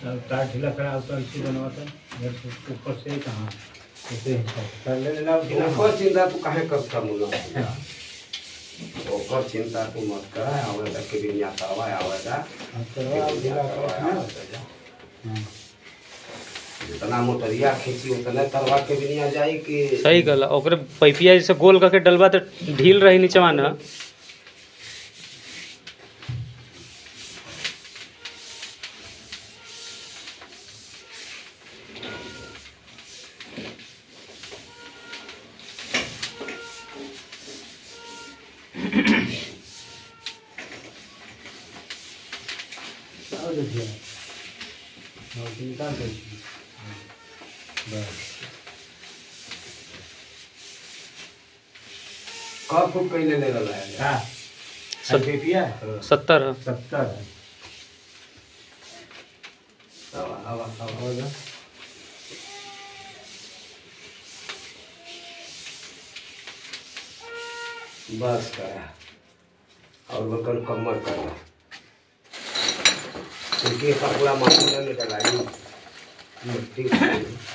तार ढीला करा तो ऐसे बनवाता ऊपर से कहाँ ऐसे कर ले ला ओकर चिंता तू काहे करता मुला ओकर चिंता तू मत कर आवेगा के बिना करवा आवेगा करवा ढीला करा जितना मोटरिया खींची उतना तरवा के बिना जाई कि सही गला ओकरे पैपिया जैसे गोल करके डलवा तो ढील रही नीचवा ना। और देखिए निकाल दो बस कब फुट कैले ले रहा है हाँ रुपया 70 है। 70 है हवा होगा बस करा और बकल कमर करना क्योंकि पगला माटी में निकल आई मिट्टी